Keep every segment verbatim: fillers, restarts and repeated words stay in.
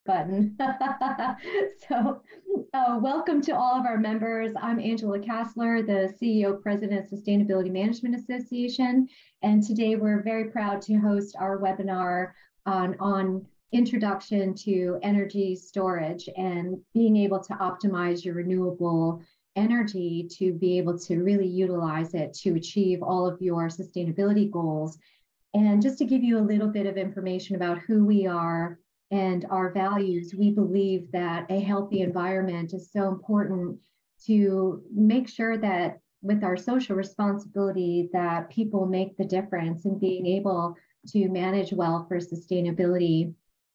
button. So uh, welcome to all of our members. I'm Angela Kassler, the C E O President of Sustainability Management Association. And today we're very proud to host our webinar on, on introduction to energy storage and being able to optimize your renewable energy to be able to really utilize it to achieve all of your sustainability goals. And just to give you a little bit of information about who we are and our values, we believe that a healthy environment is so important to make sure that with our social responsibility that people make the difference in being able to manage well for sustainability.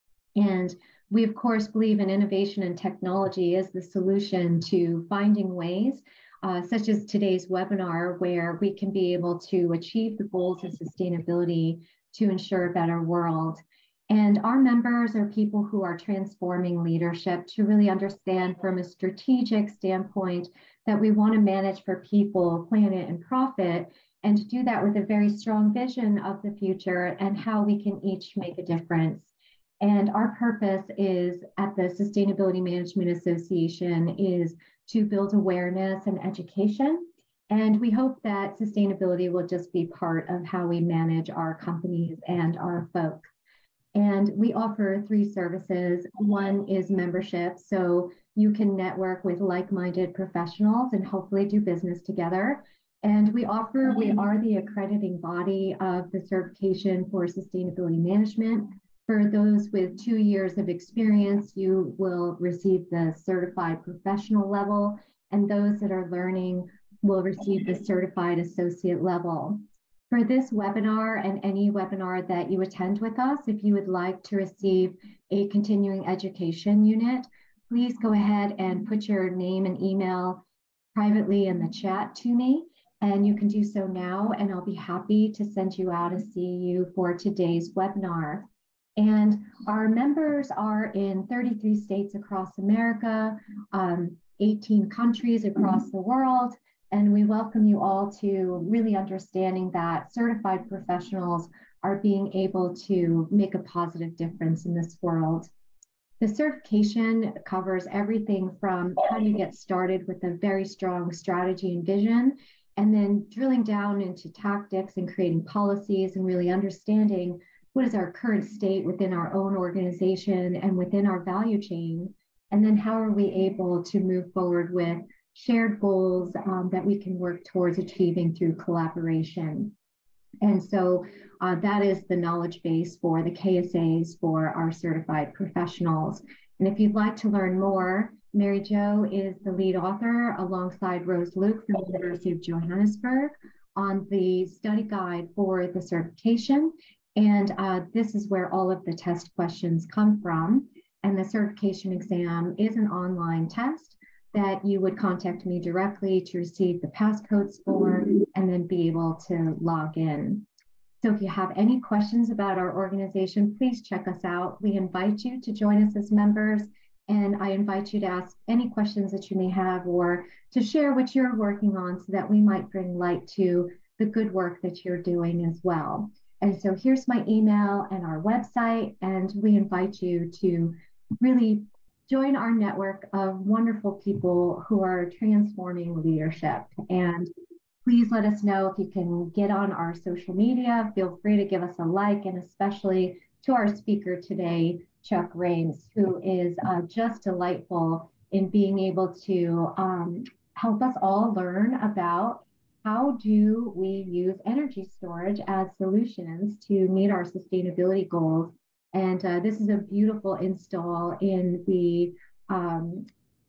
And we, of course, believe in innovation and technology as the solution to finding ways, uh, such as today's webinar, where we can be able to achieve the goals of sustainability to ensure a better world. And our members are people who are transforming leadership to really understand from a strategic standpoint that we want to manage for people, planet, and profit, and to do that with a very strong vision of the future and how we can each make a difference. And our purpose is at the Sustainability Management Association is to build awareness and education. And we hope that sustainability will just be part of how we manage our companies and our folks. And we offer three services. One is membership, so you can network with like-minded professionals and hopefully do business together. And we offer, we are the accrediting body of the certification for sustainability management. For those with two years of experience, you will receive the certified professional level, and those that are learning will receive the certified associate level. For this webinar and any webinar that you attend with us, if you would like to receive a continuing education unit, please go ahead and put your name and email privately in the chat to me, and you can do so now, and I'll be happy to send you out a C E U for today's webinar. And our members are in thirty-three states across America, um, eighteen countries across the world. And we welcome you all to really understanding that certified professionals are being able to make a positive difference in this world. The certification covers everything from how do you get started with a very strong strategy and vision, and then drilling down into tactics and creating policies and really understanding what is our current state within our own organization and within our value chain, and then how are we able to move forward with shared goals um, that we can work towards achieving through collaboration. And so uh, that is the knowledge base for the K S As for our certified professionals. And if you'd like to learn more, Mary Jo is the lead author alongside Rose Luke from the University of Johannesburg on the study guide for the certification. And uh, this is where all of the test questions come from. And the certification exam is an online test that you would contact me directly to receive the passcodes for and then be able to log in. So if you have any questions about our organization, please check us out. We invite you to join us as members, and I invite you to ask any questions that you may have or to share what you're working on so that we might bring light to the good work that you're doing as well. And so here's my email and our website, and we invite you to really join our network of wonderful people who are transforming leadership. And please let us know if you can get on our social media. Feel free to give us a like, and especially to our speaker today, Chuck Raines, who is uh, just delightful in being able to um, help us all learn about how do we use energy storage as solutions to meet our sustainability goals. And uh, this is a beautiful install in the um,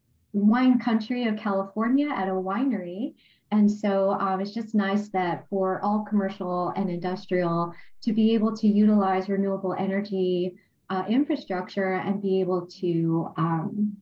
wine country of California at a winery. And so um, it's just nice that for all commercial and industrial to be able to utilize renewable energy uh, infrastructure and be able to um,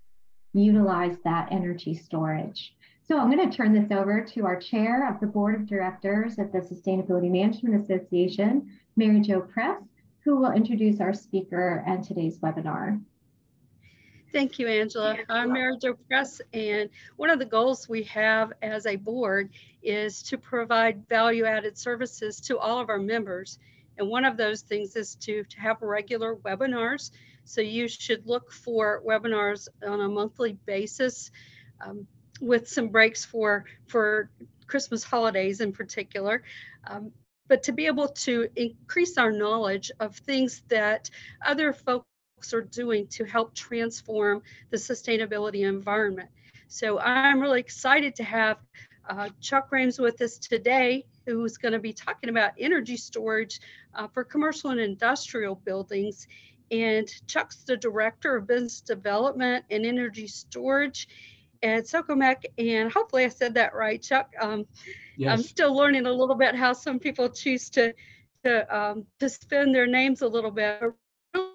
utilize that energy storage. So I'm going to turn this over to our chair of the board of directors at the Sustainability Management Association, Mary Jo Press, who will introduce our speaker and today's webinar. Thank you, Angela. I'm Mary Jo Press, and one of the goals we have as a board is to provide value-added services to all of our members. And one of those things is to, to have regular webinars So you should look for webinars on a monthly basis, um, with some breaks for, for Christmas holidays in particular. Um, but to be able to increase our knowledge of things that other folks are doing to help transform the sustainability environment. So I'm really excited to have uh, Chuck Rames with us today, who's going to be talking about energy storage uh, for commercial and industrial buildings. And Chuck's the Director of Business Development and Energy Storage at Socomec. And hopefully I said that right, Chuck. Um, Yes. I'm still learning a little bit how some people choose to to um, to spin their names a little bit. Really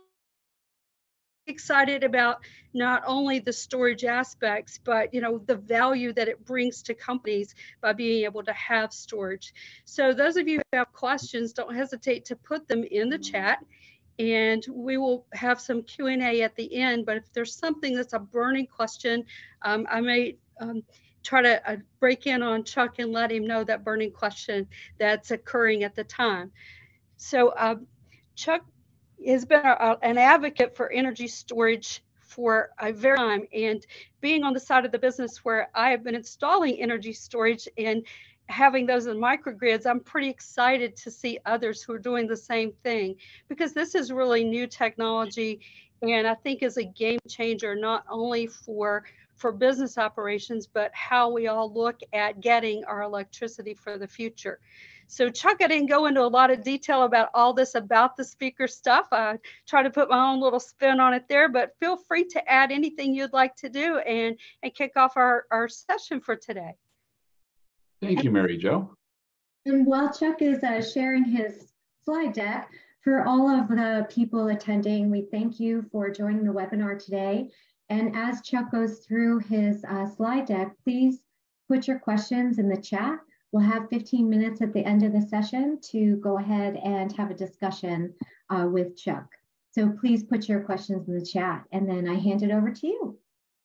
excited about not only the storage aspects, but you know the value that it brings to companies by being able to have storage. So those of you who have questions, don't hesitate to put them in the chat, and we will have some Q and A at the end. But if there's something that's a burning question, um, I may um, try to uh, break in on Chuck and let him know that burning question that's occurring at the time. So uh, Chuck has been a, an advocate for energy storage for a very long time, and being on the side of the business where I have been installing energy storage and having those in microgrids, I'm pretty excited to see others who are doing the same thing, because this is really new technology, and I think is a game changer, not only for for business operations, but how we all look at getting our electricity for the future. So Chuck, I didn't go into a lot of detail about all this about the speaker stuff. I try to put my own little spin on it there, but feel free to add anything you'd like to do and, and kick off our, our session for today. Thank you, Mary Jo. And while Chuck is uh, sharing his slide deck, for all of the people attending, we thank you for joining the webinar today. And as Chuck goes through his uh, slide deck, please put your questions in the chat. We'll have fifteen minutes at the end of the session to go ahead and have a discussion uh, with Chuck. So please put your questions in the chat, and then I hand it over to you.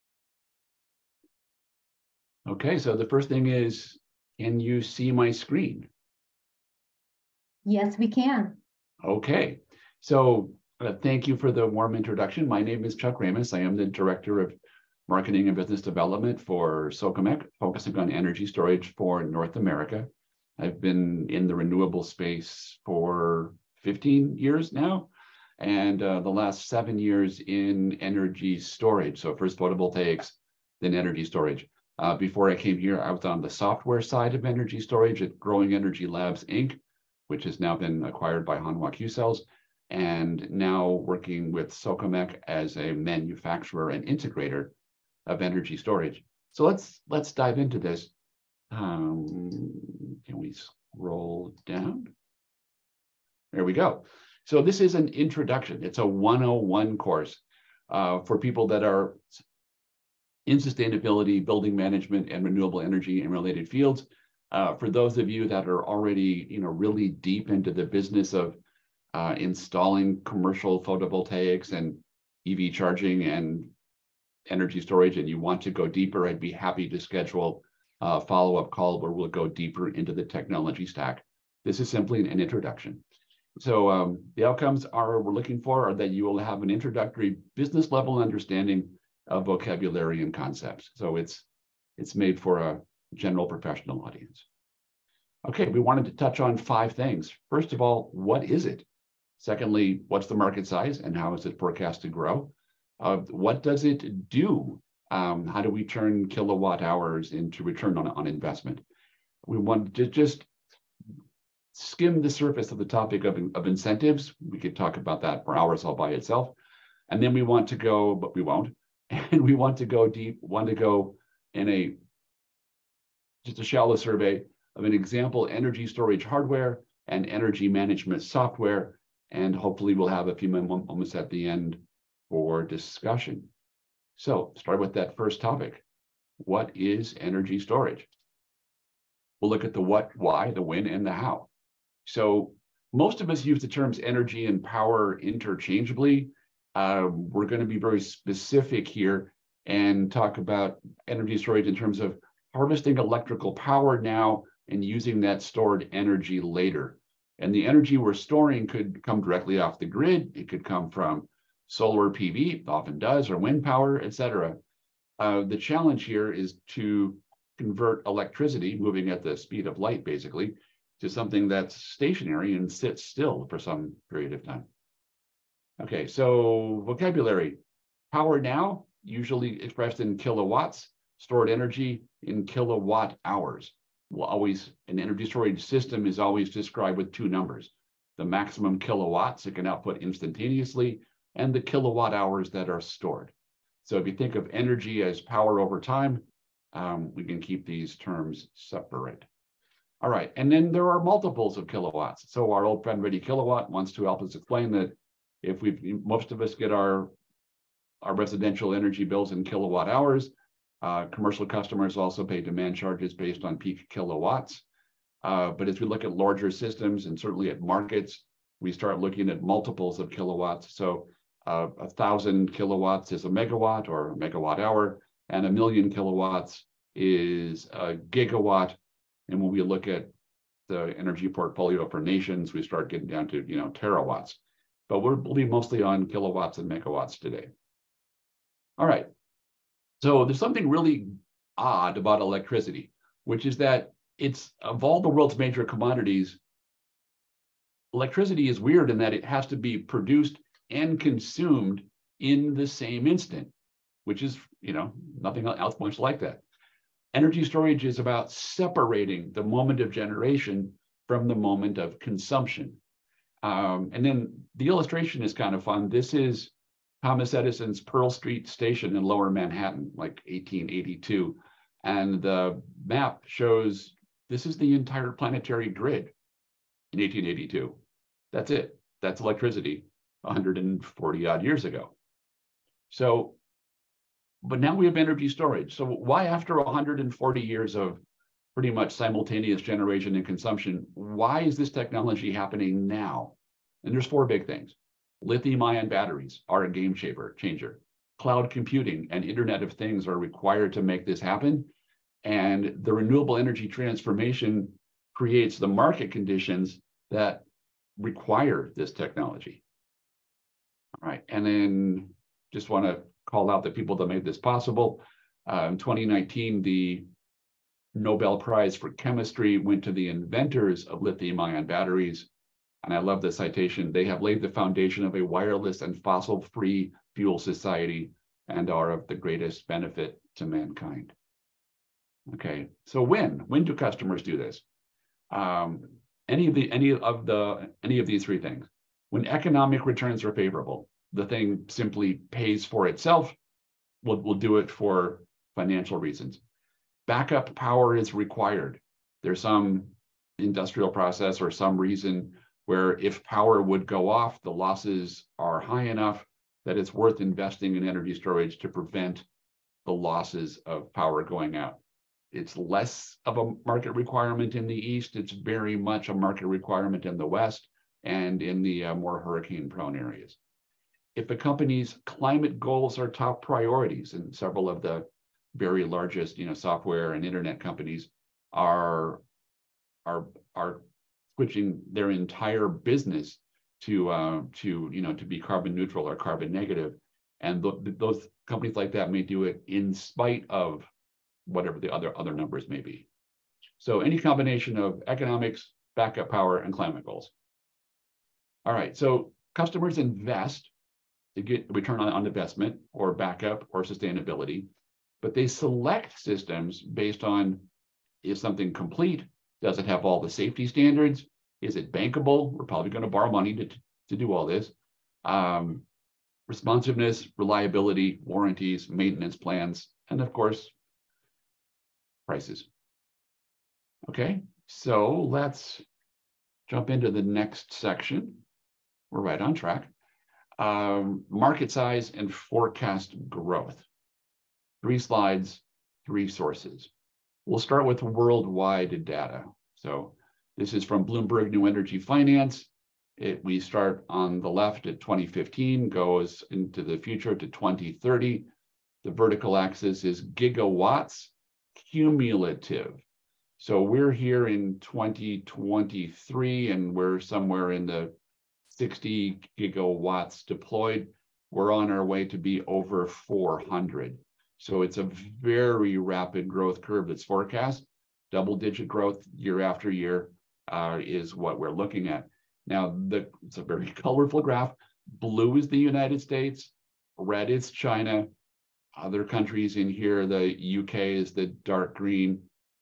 Okay, so the first thing is, can you see my screen? Yes, we can. Okay, so uh, thank you for the warm introduction. My name is Chuck Rames. I am the Director of Marketing and Business Development for Socomec, focusing on energy storage for North America. I've been in the renewable space for fifteen years now, and uh, the last seven years in energy storage. So first photovoltaics, then energy storage. Uh, before I came here, I was on the software side of energy storage at Growing Energy Labs, Incorporated, which has now been acquired by Hanwha Q-Cells, and now working with Socomec as a manufacturer and integrator of energy storage. So let's let's dive into this. Um, can we scroll down? There we go. So this is an introduction. It's a one oh one course uh, for people that are in sustainability, building management, and renewable energy and related fields. Uh, for those of you that are already, you know, really deep into the business of uh, installing commercial photovoltaics and E V charging and energy storage, and you want to go deeper, I'd be happy to schedule a follow-up call where we'll go deeper into the technology stack. This is simply an introduction. So um, the outcomes are we're looking for are that you will have an introductory business level understanding of vocabulary and concepts. So it's it's made for a general professional audience. Okay, we wanted to touch on five things. First of all, what is it? Secondly, what's the market size and how is it forecast to grow? Uh, what does it do? Um, how do we turn kilowatt hours into return on, on investment? We wanted to just skim the surface of the topic of, of incentives. We could talk about that for hours all by itself. And then we want to go, but we won't. And we want to go deep, want to go in a, just a shallow survey of an example energy storage hardware and energy management software. And hopefully we'll have a few moments at the end for discussion. So start with that first topic. What is energy storage? We'll look at the what, why, the when, and the how. So most of us use the terms energy and power interchangeably. Uh, we're going to be very specific here and talk about energy storage in terms of harvesting electrical power now and using that stored energy later. And the energy we're storing could come directly off the grid. It could come from solar P V often does, or wind power, et cetera. Uh, the challenge here is to convert electricity, moving at the speed of light, basically, to something that's stationary and sits still for some period of time. Okay, so vocabulary. Power now, usually expressed in kilowatts, stored energy in kilowatt hours. Will always, an energy storage system is always described with two numbers: the maximum kilowatts it can output instantaneously, and the kilowatt hours that are stored. So if you think of energy as power over time, um, we can keep these terms separate. All right, and then there are multiples of kilowatts. So our old friend Ready Kilowatt wants to help us explain that if we, most of us get our, our residential energy bills in kilowatt hours, uh, commercial customers also pay demand charges based on peak kilowatts. Uh, but as we look at larger systems and certainly at markets, we start looking at multiples of kilowatts. So uh, a thousand kilowatts is a megawatt or a megawatt hour, and a million kilowatts is a gigawatt. And when we look at the energy portfolio for nations, we start getting down to, you know, terawatts. But we're believe mostly on kilowatts and megawatts today. All right. So there's something really odd about electricity, which is that it's, of all the world's major commodities, electricity is weird in that it has to be produced and consumed in the same instant, which is, you know, nothing else much like that. Energy storage is about separating the moment of generation from the moment of consumption. Um, and then the illustration is kind of fun. This is Thomas Edison's Pearl Street Station in Lower Manhattan, like eighteen eighty-two. And the map shows this is the entire planetary grid in eighteen eighty-two. That's it. That's electricity one hundred forty odd years ago. So, but now we have energy storage. So why, after one hundred forty years of pretty much simultaneous generation and consumption, why is this technology happening now? And there's four big things. Lithium-ion batteries are a game changer. changer. Cloud computing and Internet of Things are required to make this happen. And the renewable energy transformation creates the market conditions that require this technology. All right, and then just want to call out the people that made this possible. Uh, in twenty nineteen, the Nobel Prize for Chemistry went to the inventors of lithium-ion batteries. And I love the citation. They have laid the foundation of a wireless and fossil-free fuel society and are of the greatest benefit to mankind. Okay, so when? When do customers do this? Um, any of the any of the any of these three things. When economic returns are favorable, the thing simply pays for itself. We'll, we'll do it for financial reasons. Backup power is required. There's some industrial process or some reason where if power would go off, the losses are high enough that it's worth investing in energy storage to prevent the losses of power going out. It's less of a market requirement in the East. It's very much a market requirement in the West and in the uh, more hurricane-prone areas. If a company's climate goals are top priorities, and several of the very largest, you know, software and internet companies are, are, are switching their entire business to, uh, to, you know, to be carbon neutral or carbon negative. And th those companies like that may do it in spite of whatever the other, other numbers may be. So any combination of economics, backup power, and climate goals. All right, so customers invest to get return on, on investment or backup or sustainability, but they select systems based on, is something complete? Does it have all the safety standards? Is it bankable? We're probably going to borrow money to, to do all this. Um, responsiveness, reliability, warranties, maintenance plans, and of course, prices. Okay, so let's jump into the next section. We're right on track. Um, market size and forecast growth. Three slides, three sources. We'll start with worldwide data. So this is from Bloomberg New Energy Finance. It, we start on the left at twenty fifteen, goes into the future to twenty thirty. The vertical axis is gigawatts cumulative. So we're here in twenty twenty-three, and we're somewhere in the sixty gigawatts deployed. we're on our way to be over four hundred. So it's a very rapid growth curve that's forecast. Double-digit growth year after year uh, is what we're looking at. Now, the, it's a very colorful graph. Blue is the United States, red is China. Other countries in here, the U K is the dark green.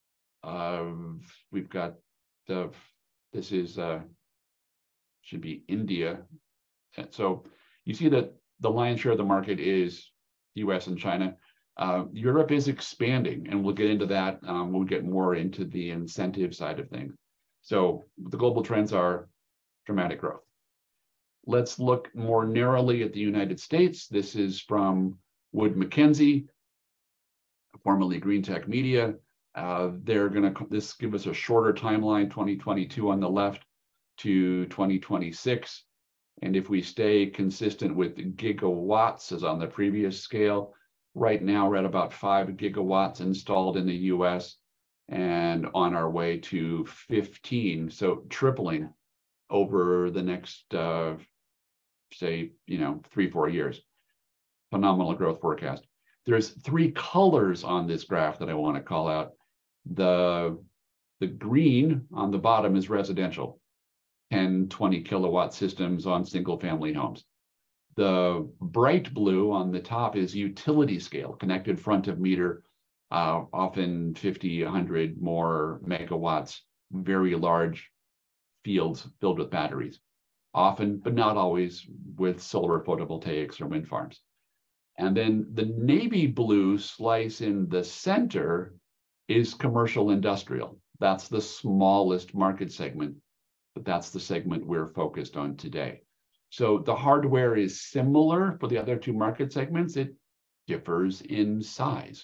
Uh, we've got the, this is, uh, should be India. And so you see that the lion's share of the market is U S and China. Uh, Europe is expanding, and we'll get into that um, when we get more into the incentive side of things. So the global trends are dramatic growth. Let's look more narrowly at the United States. This is from Wood Mackenzie, formerly Green Tech Media. Uh, they're going to, this give us a shorter timeline, twenty twenty-two on the left to twenty twenty-six. And if we stay consistent with gigawatts as on the previous scale, right now we're at about five gigawatts installed in the U S and on our way to fifteen, so tripling over the next, uh, say, you know, three, four years. Phenomenal growth forecast. There's three colors on this graph that I want to call out. The, the green on the bottom is residential, ten, twenty kilowatt systems on single family homes. The bright blue on the top is utility scale, connected front of meter, uh, often fifty, one hundred more megawatts, very large fields filled with batteries, often, but not always, with solar photovoltaics or wind farms. And then the navy blue slice in the center is commercial industrial. That's the smallest market segment, but that's the segment we're focused on today. So the hardware is similar for the other two market segments. It differs in size.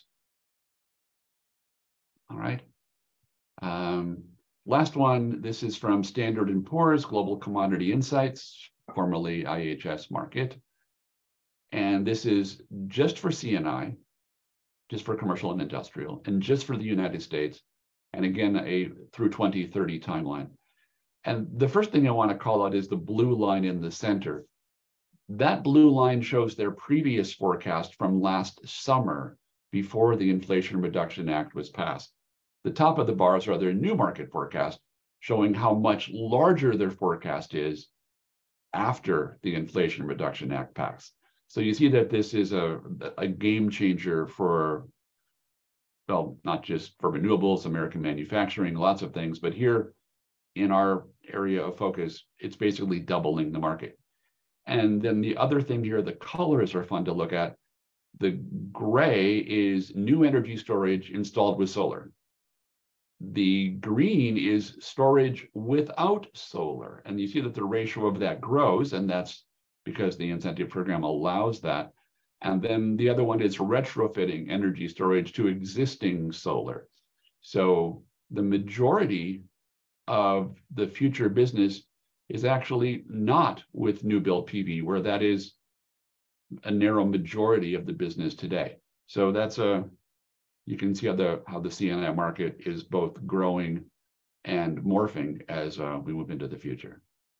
All right. Um, last one, this is from Standard and Poor's Global Commodity Insights, formerly I H S Market. And this is just for C and I, just for commercial and industrial, and just for the United States. And again, a through twenty thirty timeline. And the first thing I want to call out is the blue line in the center. That blue line shows their previous forecast from last summer before the Inflation Reduction Act was passed. The top of the bars are their new market forecast, showing how much larger their forecast is after the Inflation Reduction Act passed. So you see that this is a, a game changer for, well, not just for renewables, American manufacturing, lots of things, but here in our area of focus, it's basically doubling the market. And then the other thing here, the colors are fun to look at. The gray is new energy storage installed with solar. The green is storage without solar. And you see that the ratio of that grows, and that's because the incentive program allows that. And then the other one is retrofitting energy storage to existing solar. So the majority of the future business is actually not with new build P V, where that is a narrow majority of the business today. So that's a, you can see how the how the C and I market is both growing and morphing as uh, we move into the future.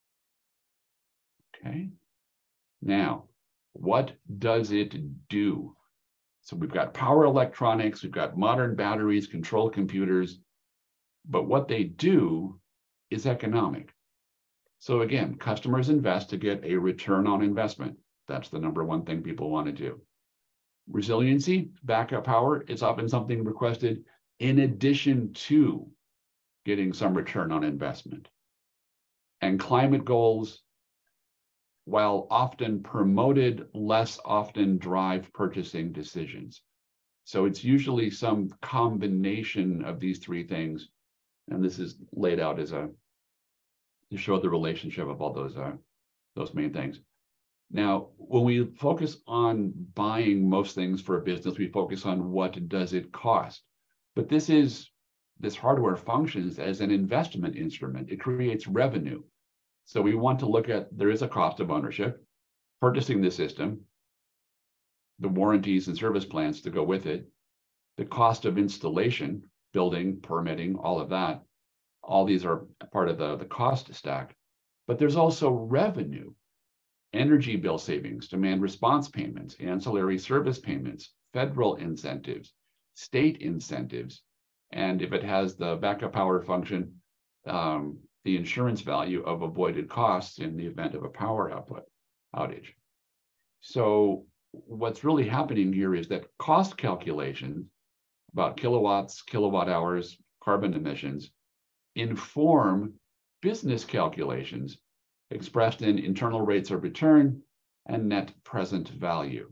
Okay. Now, what does it do? So we've got power electronics, we've got modern batteries, control computers, but what they do is economic. So again, customers invest to get a return on investment. That's the number one thing people want to do. Resiliency, backup power, is often something requested in addition to getting some return on investment. And climate goals, while often promoted, less often drive purchasing decisions. So it's usually some combination of these three things. And this is laid out as a, to show the relationship of all those, uh, those main things. Now, when we focus on buying most things for a business, we focus on what does it cost. But this is, this hardware functions as an investment instrument. It creates revenue. So we want to look at, there is a cost of ownership, purchasing the system, the warranties and service plans to go with it, the cost of installation, building, permitting, all of that. All these are part of the, the cost stack. But there's also revenue. energy bill savings, demand response payments, ancillary service payments, federal incentives, state incentives, and if it has the backup power function, um, the insurance value of avoided costs in the event of a power output outage. So what's really happening here is that cost calculations about kilowatts, kilowatt hours, carbon emissions inform business calculations expressed in internal rates of return and net present value.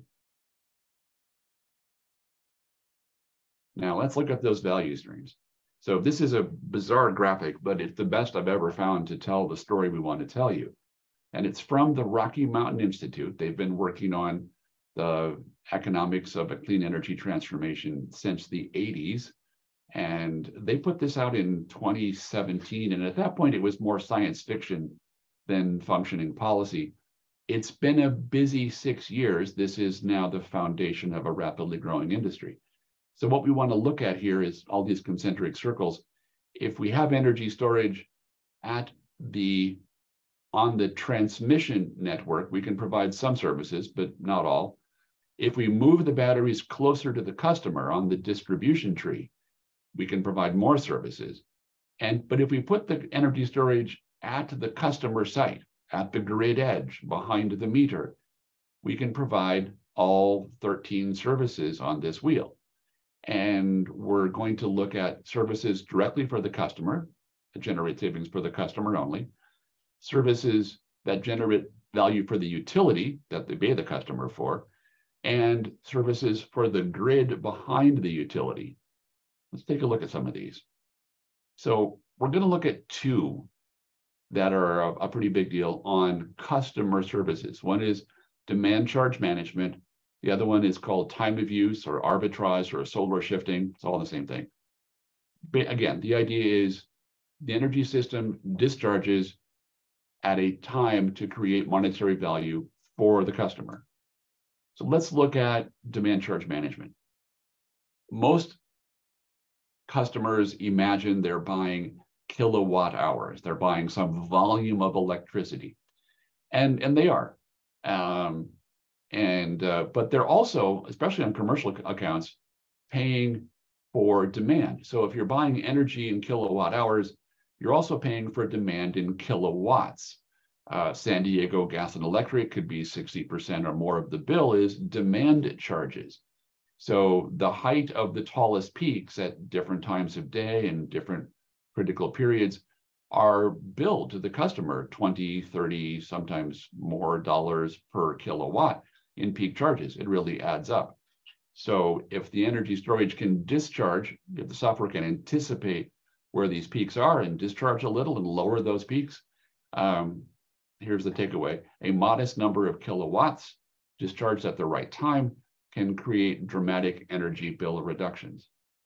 Now let's look at those value streams. So this is a bizarre graphic, but it's the best I've ever found to tell the story we want to tell you. And it's from the Rocky Mountain Institute. They've been working on the economics of a clean energy transformation since the eighties. And they put this out in twenty seventeen. And at that point, it was more science fiction than functioning policy. It's been a busy six years. This is now the foundation of a rapidly growing industry. So what we want to look at here is all these concentric circles. If we have energy storage at the on the transmission network, we can provide some services, but not all. If we move the batteries closer to the customer on the distribution tree, we can provide more services. And but if we put the energy storage at the customer site, at the grid edge, behind the meter, we can provide all thirteen services on this wheel. And we're going to look at services directly for the customer, that generate savings for the customer only, services that generate value for the utility that they pay the customer for, and services for the grid behind the utility. Let's take a look at some of these. So we're going to look at two that are a, a pretty big deal on customer services. One is demand charge management. The other one is called time of use or arbitrage or solar shifting. It's all the same thing. But again, the idea is the energy system discharges at a time to create monetary value for the customer. So let's look at demand charge management. Most customers imagine they're buying kilowatt hours. They're buying some volume of electricity. And, and they are. Um, And, uh, but they're also, especially on commercial accounts, paying for demand. So if you're buying energy in kilowatt hours, you're also paying for demand in kilowatts. Uh, San Diego Gas and Electric could be sixty percent or more of the bill is demand charges. So the height of the tallest peaks at different times of day and different critical periods are billed to the customer twenty, thirty, sometimes more dollars per kilowatt in peak charges. It really adds up. So if the energy storage can discharge, if the software can anticipate where these peaks are and discharge a little and lower those peaks, um, here's the takeaway. A modest number of kilowatts discharged at the right time can create dramatic energy bill reductions.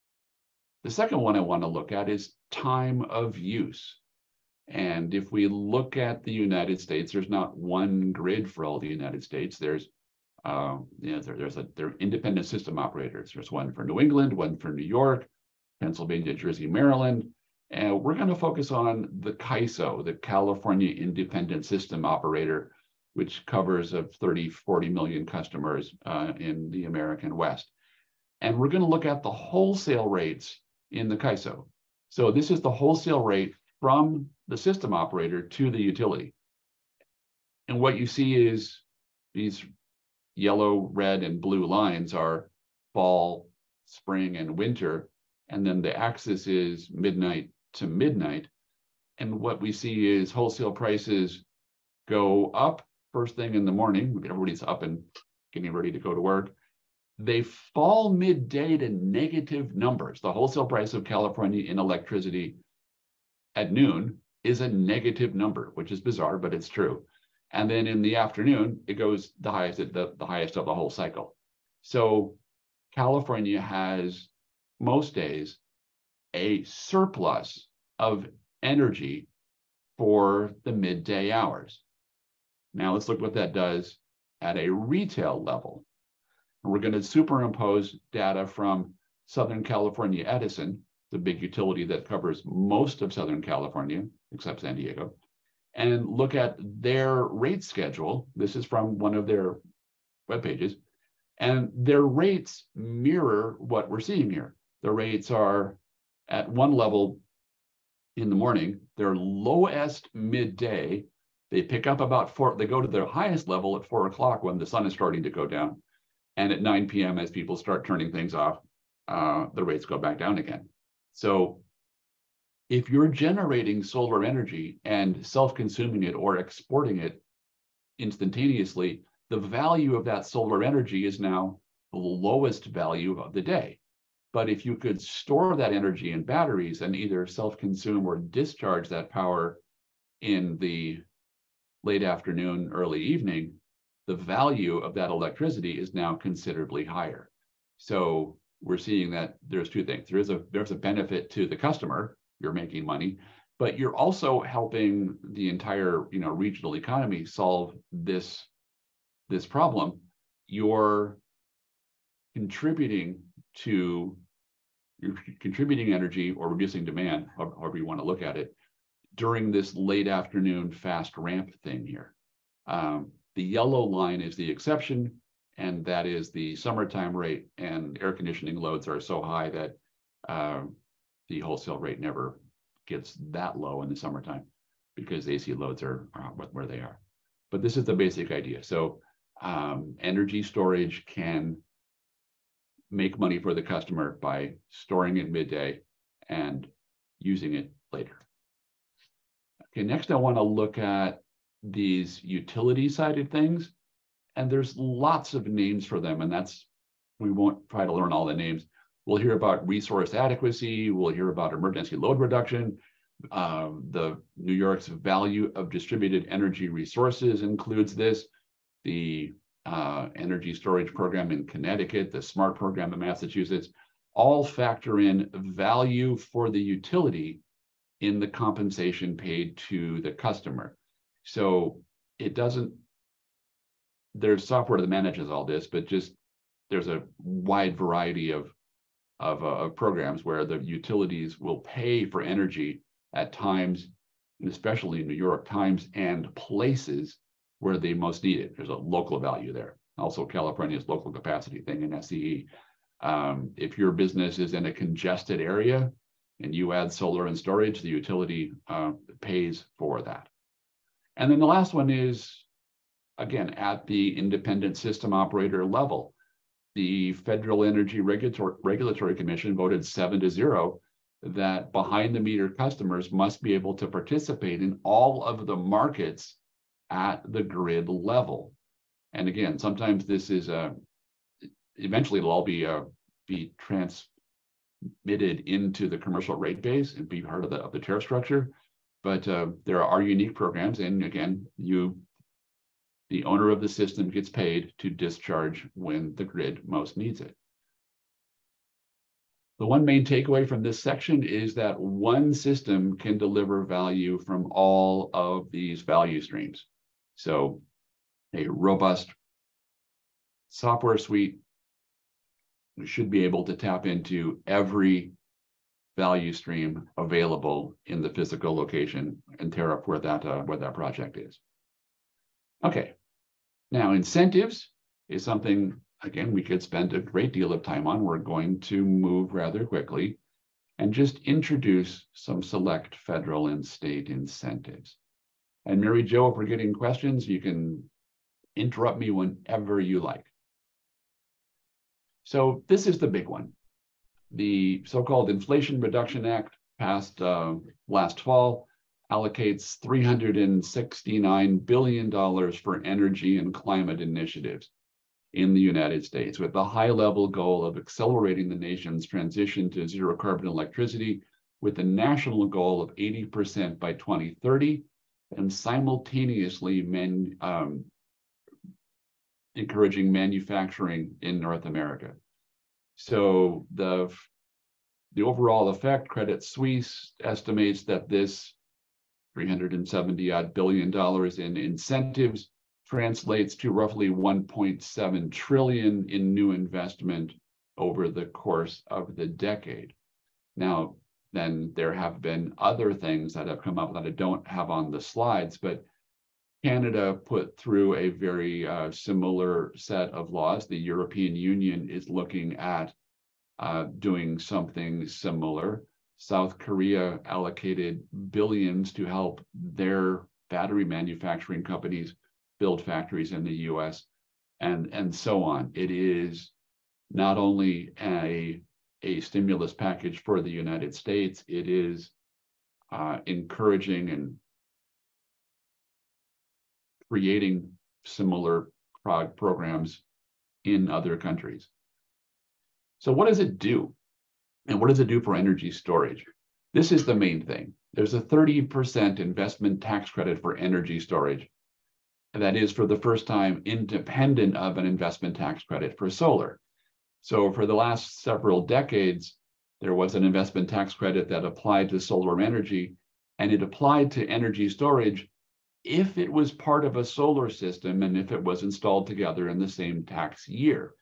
The second one I want to look at is time of use. And if we look at the United States, there's not one grid for all the United States. There's Uh, you know, there, there's a there are independent system operators. There's one for New England, one for New York, Pennsylvania, Jersey, Maryland, and we're going to focus on the C I S O, the California Independent System Operator, which covers of thirty, forty million customers uh, in the American West. And we're going to look at the wholesale rates in the C I S O. So this is the wholesale rate from the system operator to the utility. And what you see is these yellow, red, and blue lines are fall, spring, and winter. And then the axis is midnight to midnight. And what we see is wholesale prices go up first thing in the morning. Everybody's up and getting ready to go to work. They fall midday to negative numbers. The wholesale price of California in electricity at noon is a negative number, which is bizarre, but it's true. And then in the afternoon, it goes the highest, the, the highest of the whole cycle. So California has most days a surplus of energy for the midday hours. Now let's look what that does at a retail level. And we're going to superimpose data from Southern California Edison, the big utility that covers most of Southern California, except San Diego. and look at their rate schedule. This is from one of their web pages, and their rates mirror what we're seeing here. The rates are at one level in the morning, their lowest midday. They pick up about four, they go to their highest level at four o'clock when the sun is starting to go down. And at nine p m, as people start turning things off, uh, the rates go back down again. So if you're generating solar energy and self-consuming it or exporting it instantaneously, the value of that solar energy is now the lowest value of the day. But if you could store that energy in batteries and either self-consume or discharge that power in the late afternoon, early evening, the value of that electricity is now considerably higher. So we're seeing that there's two things. There is a there's a benefit to the customer, you're making money, but you're also helping the entire, you know, regional economy solve this, this problem. You're contributing to, you're contributing energy or reducing demand, however you want to look at it, during this late afternoon fast ramp thing here. Um, the yellow line is the exception, and that is the summertime rate, and air conditioning loads are so high that uh, the wholesale rate never gets that low in the summertime because A C loads are, are where they are. But this is the basic idea. So um, energy storage can make money for the customer by storing it midday and using it later. Okay, next I want to look at these utility sided things, and there's lots of names for them, and that's, we won't try to learn all the names. We'll hear about resource adequacy, we'll hear about emergency load reduction. Um, the New York's value of distributed energy resources includes this. The uh, energy storage program in Connecticut, the SMART program in Massachusetts, all factor in value for the utility in the compensation paid to the customer. So it doesn't, there's software that manages all this, but just there's a wide variety of, of, uh, of programs where the utilities will pay for energy at times, and especially in New York, times and places where they most need it. There's a local value there. Also California's local capacity thing in S C E. Um, if your business is in a congested area and you add solar and storage, the utility uh, pays for that. And then the last one is, again, at the independent system operator level. The Federal Energy Regulatory, Regulatory Commission voted seven to zero that behind the meter customers must be able to participate in all of the markets at the grid level. And again, sometimes this is a, eventually it'll all be, a, be transmitted into the commercial rate base and be part of the, of the tariff structure. But uh, there are unique programs, and again, you, the owner of the system gets paid to discharge when the grid most needs it. The one main takeaway from this section is that one system can deliver value from all of these value streams. So a robust software suite should be able to tap into every value stream available in the physical location and tariff where that, uh, where that project is. Okay, now incentives is something, again, we could spend a great deal of time on. We're going to move rather quickly and just introduce some select federal and state incentives. And Mary Jo, if we're getting questions, you can interrupt me whenever you like. So this is the big one. The so-called Inflation Reduction Act passed uh, last fall allocates three hundred sixty-nine billion dollars for energy and climate initiatives in the United States, with the high-level goal of accelerating the nation's transition to zero carbon electricity, with a national goal of eighty percent by twenty thirty, and simultaneously men, um, encouraging manufacturing in North America. So the, the overall effect, Credit Suisse estimates that this three hundred seventy odd billion dollars in incentives translates to roughly one point seven trillion in new investment over the course of the decade. Now, then there have been other things that have come up that I don't have on the slides, but Canada put through a very uh, similar set of laws. The European Union is looking at uh, doing something similar. South Korea allocated billions to help their battery manufacturing companies build factories in the U S, and, and so on. It is not only a, a stimulus package for the United States, it is uh, encouraging and creating similar prog programs in other countries. So what does it do? And what does it do for energy storage? This is the main thing. There's a thirty percent investment tax credit for energy storage. And that is for the first time independent of an investment tax credit for solar. So for the last several decades, there was an investment tax credit that applied to solar energy, and it applied to energy storage if it was part of a solar system and if it was installed together in the same tax year.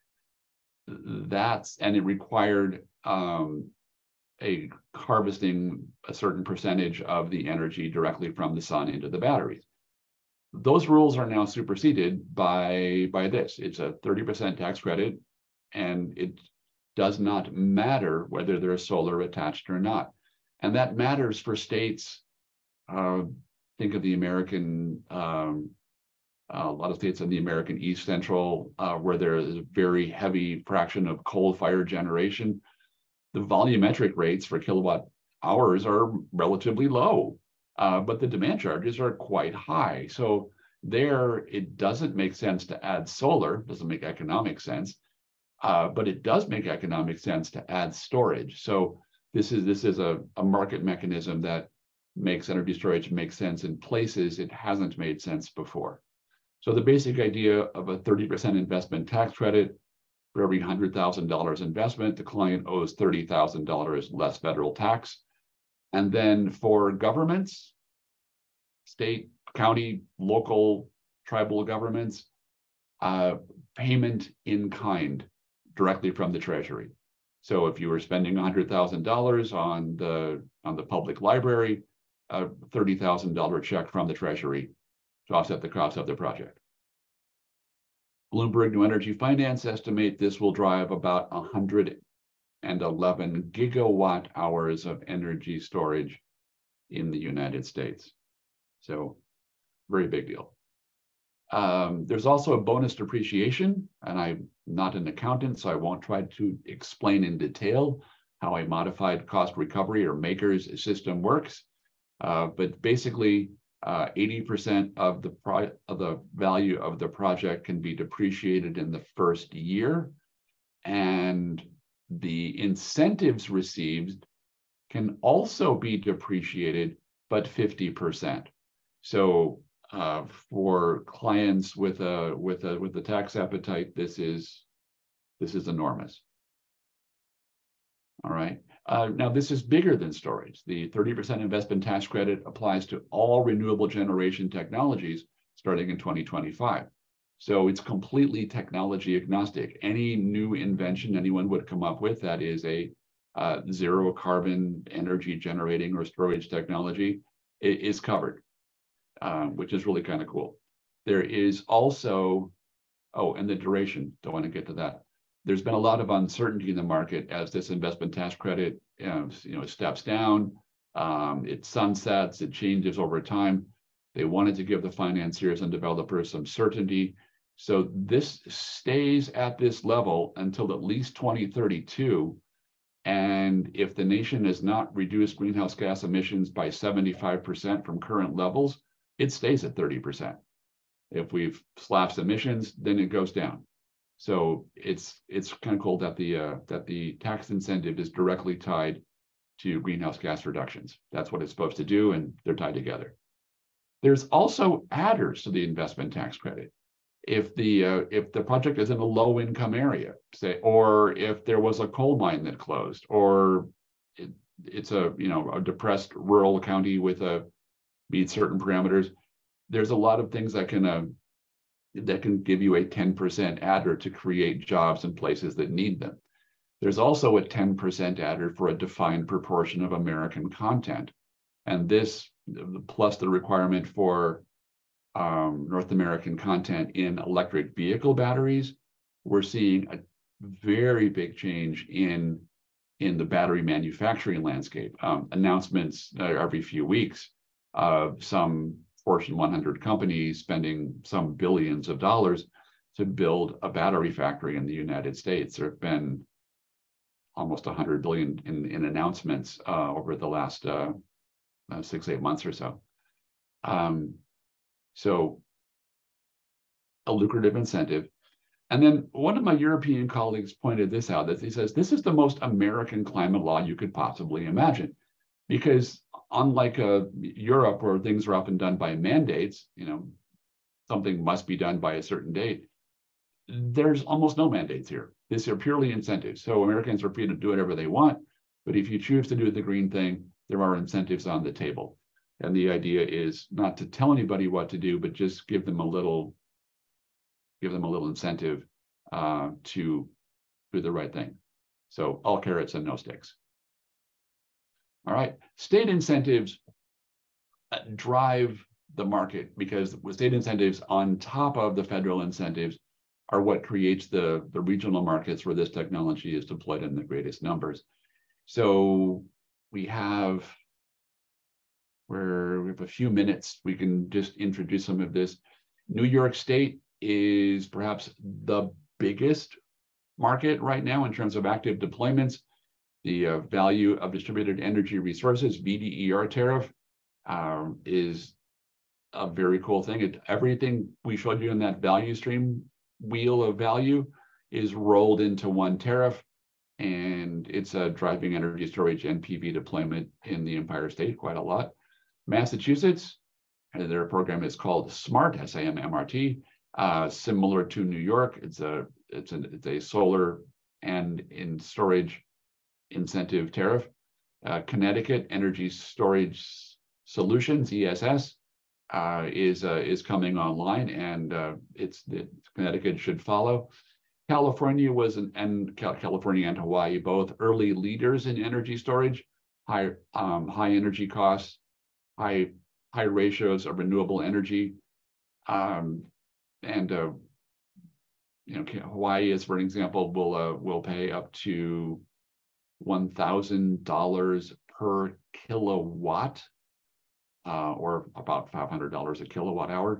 That's, and it required um, a harvesting a certain percentage of the energy directly from the sun into the batteries. Those rules are now superseded by, by this. It's a thirty percent tax credit, and it does not matter whether there's solar attached or not. And that matters for states. Uh, think of the American, um, uh, a lot of states in the American East Central, uh, where there is a very heavy fraction of coal-fired generation. The volumetric rates for kilowatt hours are relatively low, uh, but the demand charges are quite high. So there, it doesn't make sense to add solar, doesn't make economic sense, uh, but it does make economic sense to add storage. So this is, this is a, a market mechanism that makes energy storage make sense in places it hasn't made sense before. So the basic idea of a thirty percent investment tax credit for every one hundred thousand dollars investment, the client owes thirty thousand dollars less federal tax. And then for governments, state, county, local, tribal governments, uh, payment in kind directly from the Treasury. So if you were spending one hundred thousand dollars on the, on the public library, a thirty thousand dollar check from the Treasury to offset the cost of the project. Bloomberg New Energy Finance estimate this will drive about one hundred eleven gigawatt hours of energy storage in the United States. So very big deal. Um, there's also a bonus depreciation, and I'm not an accountant, so I won't try to explain in detail how a modified cost recovery or MAKERS system works. Uh, but basically, uh, eighty percent of the pro of the value of the project can be depreciated in the first year, and the incentives received can also be depreciated, but fifty percent. So uh, for clients with a with a with a tax appetite, this is this is enormous. All right. Uh, now, this is bigger than storage. The thirty percent investment tax credit applies to all renewable generation technologies starting in twenty twenty-five. So it's completely technology agnostic. Any new invention anyone would come up with that is a uh, zero carbon energy generating or storage technology is covered, uh, which is really kind of cool. There is also, oh, and the duration, don't want to get to that. There's been a lot of uncertainty in the market as this investment tax credit, you know, you know steps down, um, it sunsets, it changes over time. They wanted to give the financiers and developers some certainty. So this stays at this level until at least twenty thirty-two. And if the nation has not reduced greenhouse gas emissions by seventy-five percent from current levels, it stays at thirty percent. If we've slashed emissions, then it goes down. So it's it's kind of cool that the uh, that the tax incentive is directly tied to greenhouse gas reductions. That's what it's supposed to do, and they're tied together. There's also adders to the investment tax credit. If the uh, if the project is in a low income area, say, or if there was a coal mine that closed, or it, it's a you know a depressed rural county with a meet certain parameters, there's a lot of things that can uh, that can give you a ten percent adder to create jobs in places that need them. There's also a ten percent adder for a defined proportion of American content. And this, plus the requirement for um, North American content in electric vehicle batteries, we're seeing a very big change in, in the battery manufacturing landscape. Um, announcements uh, every few weeks of some Fortune one hundred companies spending some billions of dollars to build a battery factory in the United States. There have been almost one hundred billion in, in announcements uh, over the last uh, uh, six, eight months or so. Um, so a lucrative incentive. And then one of my European colleagues pointed this out, that he says, this is the most American climate law you could possibly imagine. Because unlike uh, Europe, where things are often done by mandates, you know, something must be done by a certain date, there's almost no mandates here. These are purely incentives. So Americans are free to do whatever they want, but if you choose to do the green thing, there are incentives on the table. And the idea is not to tell anybody what to do, but just give them a little, give them a little incentive uh, to do the right thing. So all carrots and no sticks. All right, state incentives drive the market, because with state incentives on top of the federal incentives are what creates the, the regional markets where this technology is deployed in the greatest numbers. So we have, we're, we have a few minutes, we can just introduce some of this. New York State is perhaps the biggest market right now in terms of active deployments. The uh, value of distributed energy resources, V D E R tariff, um, is a very cool thing. It, everything we showed you in that value stream wheel of value is rolled into one tariff, and it's uh, driving energy storage and P V deployment in the Empire State quite a lot. Massachusetts, uh, their program is called SMART, S A M M R T, uh, similar to New York. It's a it's, an, it's a solar and in storage incentive tariff. Uh, Connecticut Energy Storage Solutions, E S S, uh, is uh, is coming online, and uh, it's it, Connecticut should follow. California was an, and California and Hawaii both early leaders in energy storage, high um, high energy costs, high high ratios of renewable energy, um, and uh, you know Hawaii, as for an example, will uh, will pay up to one thousand dollars per kilowatt, uh, or about five hundred dollars a kilowatt hour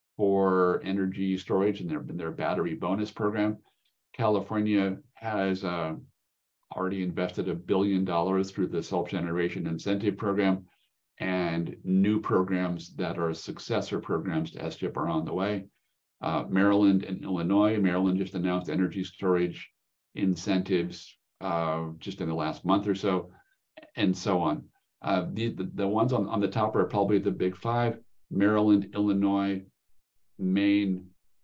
for energy storage in their, in their battery bonus program. California has uh, already invested a billion dollars through the self-generation incentive program, and new programs that are successor programs to S chip are on the way. Uh, Maryland and Illinois, Maryland just announced energy storage incentives uh, just in the last month or so, and so on. Uh, the, the, the ones on, on the top are probably the big five: Maryland, Illinois, Maine,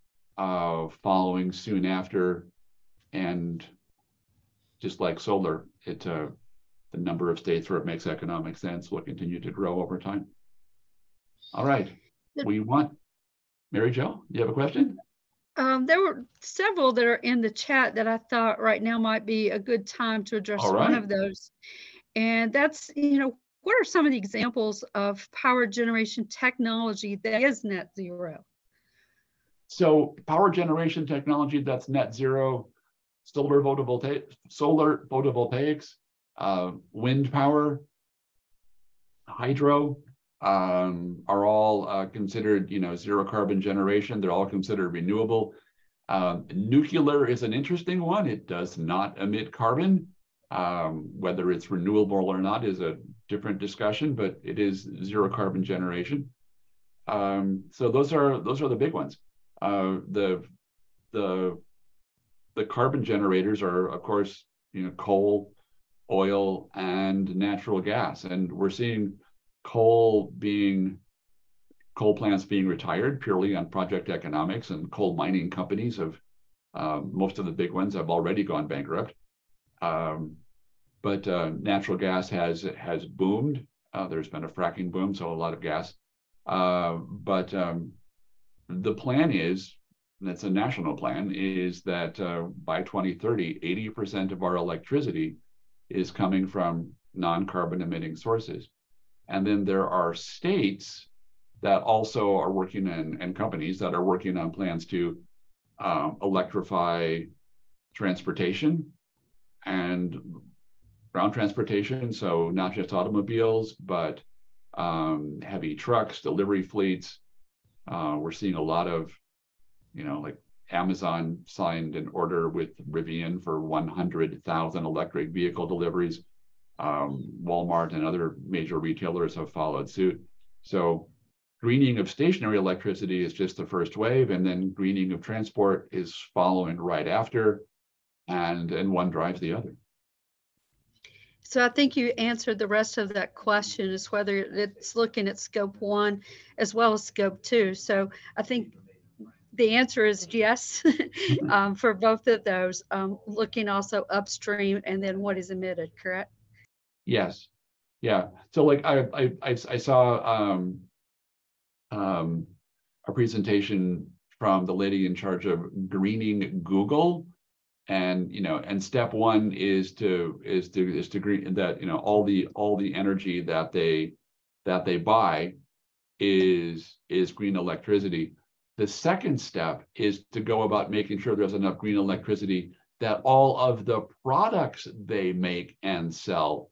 uh, following soon after. And just like solar, it uh, the number of states where it makes economic sense will continue to grow over time. All right, we want, Mary Jo, you have a question? Um, there were several that are in the chat that I thought right now might be a good time to address All right. one of those. And that's, you know, what are some of the examples of power generation technology that is net zero? So power generation technology that's net zero, solar photovoltaic, solar photovoltaics, uh, wind power, hydro, um, are all uh, considered, you know, zero carbon generation. They're all considered renewable. Um, nuclear is an interesting one. It does not emit carbon. Um, whether it's renewable or not is a different discussion, but it is zero carbon generation. Um, so those are those are the big ones. Uh, the the the carbon generators are, of course, you know, coal, oil, and natural gas, and we're seeing coal being coal plants being retired purely on project economics, and coal mining companies have uh, most of the big ones have already gone bankrupt. Um, but uh, natural gas has has boomed. Uh, there's been a fracking boom, so a lot of gas. Uh, but um, the plan is and it's a national plan, is that uh, by twenty thirty, eighty percent of our electricity is coming from non-carbon emitting sources. And then there are states that also are working in, and companies that are working on plans to um, electrify transportation and ground transportation. So not just automobiles, but um, heavy trucks, delivery fleets. Uh, we're seeing a lot of, you know, like Amazon signed an order with Rivian for one hundred thousand electric vehicle deliveries. Um, Walmart and other major retailers have followed suit. So greening of stationary electricity is just the first wave, and then greening of transport is following right after, and, and one drives the other. So I think you answered the rest of that question, is whether it's looking at scope one as well as scope two. So I think the answer is yes, um, for both of those, um, looking also upstream and then what is emitted, correct? Yes. Yeah. So like I I I, I saw um, um, a presentation from the lady in charge of greening Google, and you know, and step one is to is to is to green that, you know, all the all the energy that they that they buy is is green electricity. The second step is to go about making sure there's enough green electricity that all of the products they make and sell,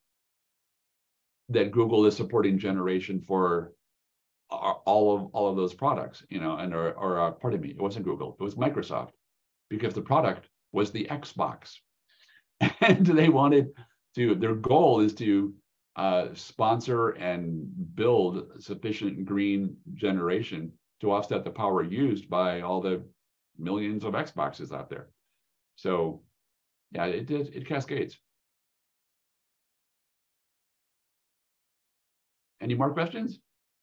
that Google is supporting generation for all of all of those products, you know, and or, or uh, pardon me, it wasn't Google, it was Microsoft, because the product was the Xbox, and they wanted to. Their goal is to uh, sponsor and build sufficient green generation to offset the power used by all the millions of Xboxes out there. So, yeah, it did. It cascades. Any more questions?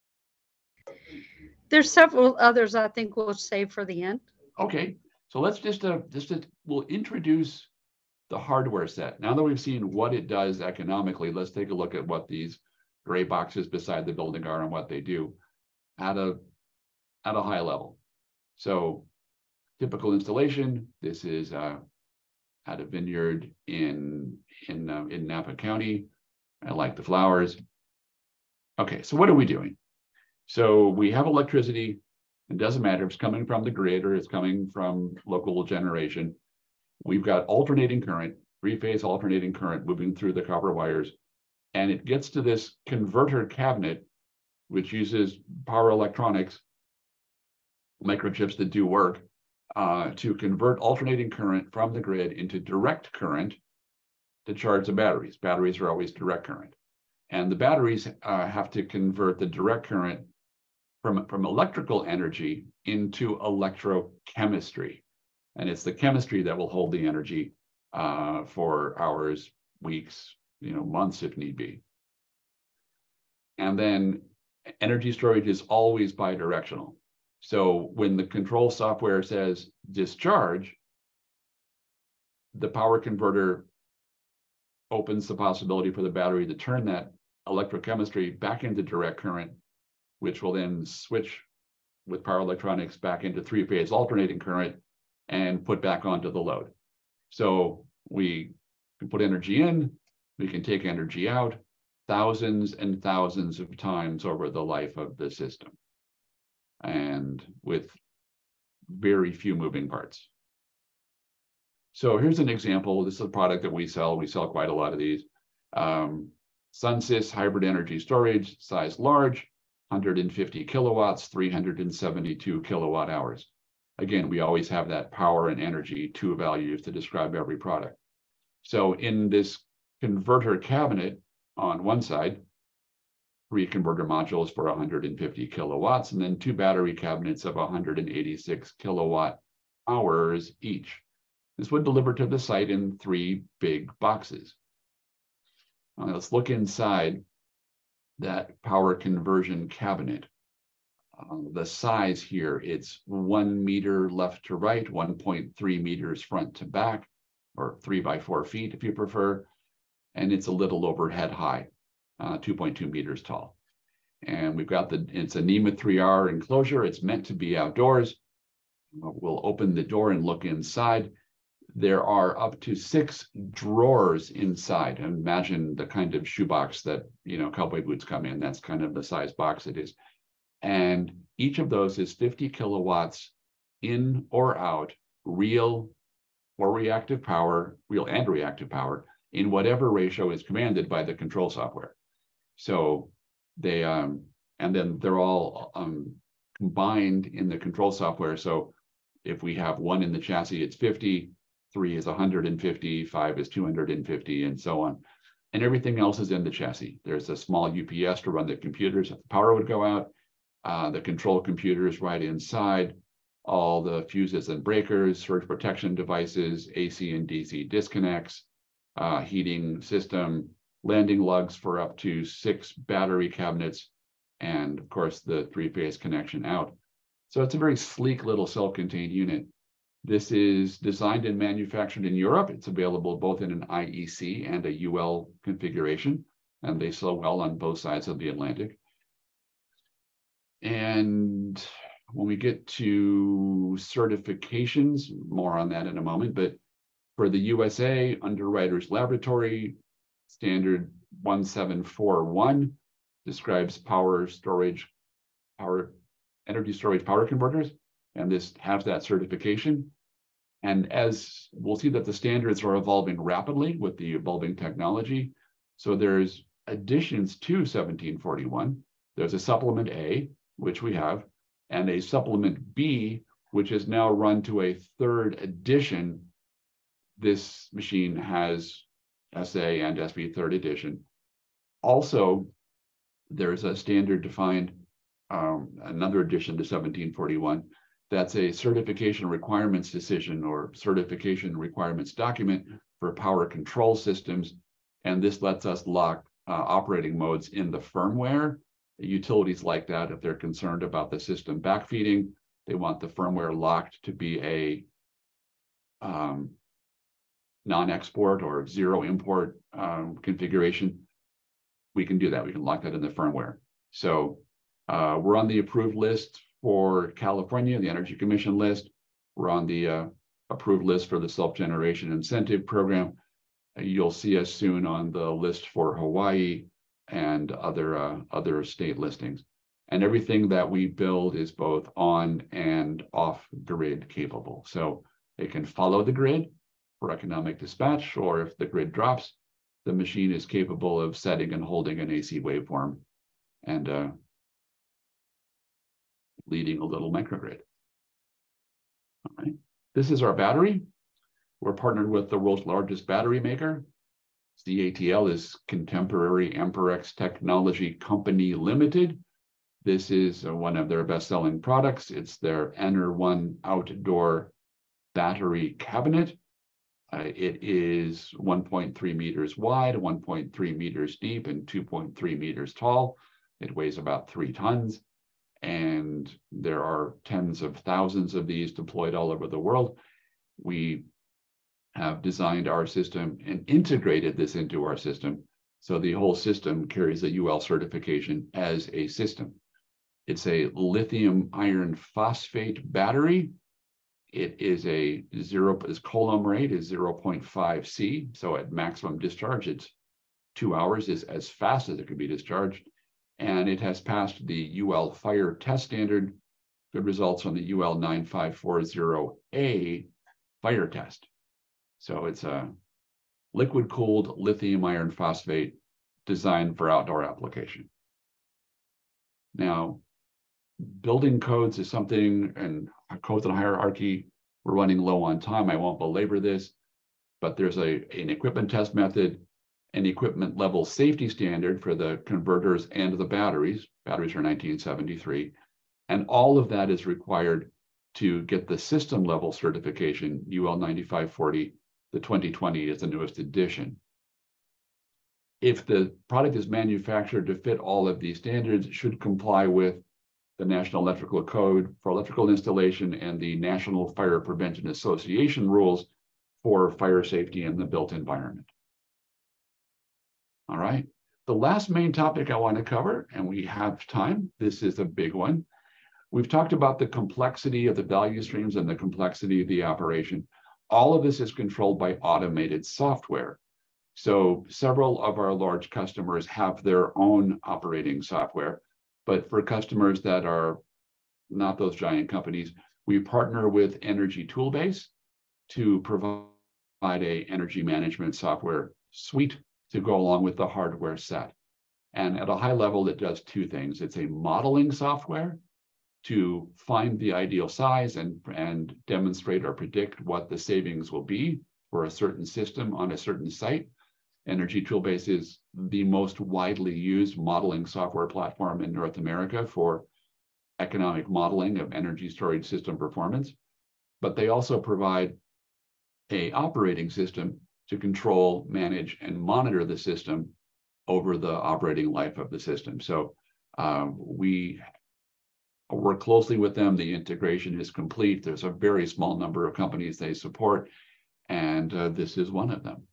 There's several others I think we'll save for the end. Okay, so let's just uh, just uh, we'll introduce the hardware set. Now that we've seen what it does economically, let's take a look at what these gray boxes beside the building are and what they do at a at a high level. So, typical installation. This is uh, at a vineyard in in uh, in Napa County. I like the flowers. Okay, so what are we doing? So we have electricity. It doesn't matter if it's coming from the grid or it's coming from local generation. We've got alternating current, three-phase alternating current moving through the copper wires. And it gets to this converter cabinet, which uses power electronics, microchips that do work, uh, to convert alternating current from the grid into direct current to charge the batteries. Batteries are always direct current. And the batteries uh, have to convert the direct current from, from electrical energy into electrochemistry. And it's the chemistry that will hold the energy uh, for hours, weeks, you know, months if need be. And then energy storage is always bidirectional. So when the control software says discharge, the power converter opens the possibility for the battery to turn that electrochemistry back into direct current, which will then switch with power electronics back into three-phase alternating current and put back onto the load. So we can put energy in, we can take energy out thousands and thousands of times over the life of the system, and with very few moving parts. So here's an example. This is a product that we sell. We sell quite a lot of these. Um, SunSys hybrid energy storage, size large, one hundred fifty kilowatts, three hundred seventy-two kilowatt hours. Again, we always have that power and energy, two values to describe every product. So in this converter cabinet on one side, three converter modules for one hundred fifty kilowatts, and then two battery cabinets of one hundred eighty-six kilowatt hours each. This would deliver to the site in three big boxes. Now let's look inside that power conversion cabinet. Uh, the size here, it's one meter left to right, one point three meters front to back, or three by four feet if you prefer, and it's a little over head high, uh, two point two meters tall. And we've got the, it's a NEMA three R enclosure. It's meant to be outdoors. we'll open the door and look inside. There are up to six drawers inside. Imagine the kind of shoebox that, you know, cowboy boots come in. That's kind of the size box it is. And each of those is fifty kilowatts in or out, real or reactive power, real and reactive power, in whatever ratio is commanded by the control software. So they, um, and then they're all um, combined in the control software. So if we have one in the chassis, it's fifty, three is one hundred fifty, five is two hundred fifty, and so on. And everything else is in the chassis. There's a small U P S to run the computers if the power would go out. Uh, the control computers right inside, all the fuses and breakers, surge protection devices, A C and D C disconnects, uh, heating system, landing lugs for up to six battery cabinets, and of course the three-phase connection out. So it's a very sleek little self-contained unit. This is designed and manufactured in Europe. It's available both in an I E C and a U L configuration, and they sell well on both sides of the Atlantic. And when we get to certifications, more on that in a moment, but for the U S A, Underwriters Laboratory, standard one seven four one describes power storage, power, energy storage power converters, and this has that certification. And as we'll see that the standards are evolving rapidly with the evolving technology. So there's additions to seventeen forty-one. There's a supplement A, which we have, and a supplement B, which is now run to a third edition. This machine has S A and S B third edition. Also, there's a standard defined, um, another addition to seventeen forty-one. That's a certification requirements decision or certification requirements document for power control systems. And this lets us lock uh, operating modes in the firmware. Utilities like that, if they're concerned about the system backfeeding, they want the firmware locked to be a um, non-export or zero import um, configuration. We can do that. We can lock that in the firmware. So uh, we're on the approved list for California, the Energy Commission list. We're on the uh, approved list for the self-generation incentive program. Uh, you'll see us soon on the list for Hawaii and other uh, other state listings. And everything that we build is both on and off grid capable. So it can follow the grid for economic dispatch, or if the grid drops, the machine is capable of setting and holding an A C waveform and uh, leading a little microgrid. All right. This is our battery. We're partnered with the world's largest battery maker. C A T L is Contemporary Amperex Technology Company Limited. This is uh, one of their best-selling products. It's their Enter One outdoor battery cabinet. Uh, it is one point three meters wide, one point three meters deep, and two point three meters tall. It weighs about three tons. And there are tens of thousands of these deployed all over the world. We have designed our system and integrated this into our system. So the whole system carries a U L certification as a system. It's a lithium iron phosphate battery. It is a zero, its Coulomb rate is zero point five C. So at maximum discharge, it's two hours is as fast as it can be discharged. And it has passed the U L fire test standard. Good results on the U L nine five four zero A fire test. So it's a liquid-cooled lithium iron phosphate designed for outdoor application. Now, building codes is something, and codes and hierarchy, we're running low on time. I won't belabor this, but there's a, an equipment test method, an equipment level safety standard for the converters and the batteries. Batteries are nineteen seventy-three. And all of that is required to get the system level certification, U L ninety-five forty. The twenty twenty is the newest edition. If the product is manufactured to fit all of these standards, it should comply with the National Electrical Code for electrical installation and the National Fire Prevention Association rules for fire safety in the built environment. All right. The last main topic I want to cover, and we have time, this is a big one. we've talked about the complexity of the value streams and the complexity of the operation. All of this is controlled by automated software. So several of our large customers have their own operating software, but for customers that are not those giant companies, we partner with Energy Toolbase to provide a energy management software suite to go along with the hardware set. And at a high level, it does two things. It's a modeling software to find the ideal size and, and demonstrate or predict what the savings will be for a certain system on a certain site. Energy Toolbase is the most widely used modeling software platform in North America for economic modeling of energy storage system performance. But they also provide an operating system to control, manage, and monitor the system over the operating life of the system. So um, we work closely with them. The integration is complete. There's a very small number of companies they support, and uh, this is one of them.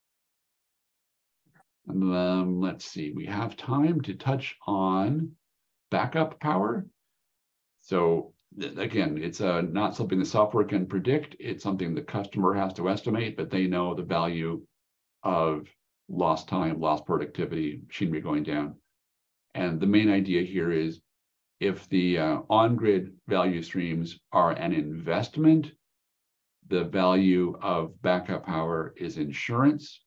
And um, let's see, we have time to touch on backup power. So again, it's uh, not something the software can predict. It's something the customer has to estimate, but they know the value of lost time, lost productivity, machinery going down. And the main idea here is if the uh, on-grid value streams are an investment, the value of backup power is insurance.